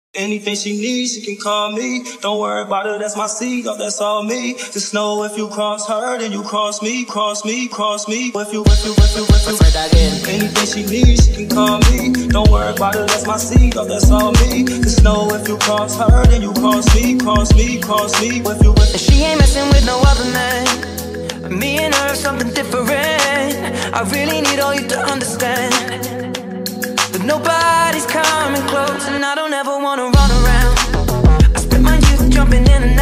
Anything she needs, she can call me. Don't worry about it, that's my seed, oh, that's all me. Just know if you cross her, then you cross me, cross me, cross me. If you. Anything she needs, she can call me. Don't worry about it, that's my seed, oh, that's all me. Just know if you cross her, then you cross me, cross me, cross me. If you. And she ain't messing with no other man. Me and her, something different. I really need all you to understand. But nobody's coming close, and I don't ever wanna run around. I spent my youth jumping in and out.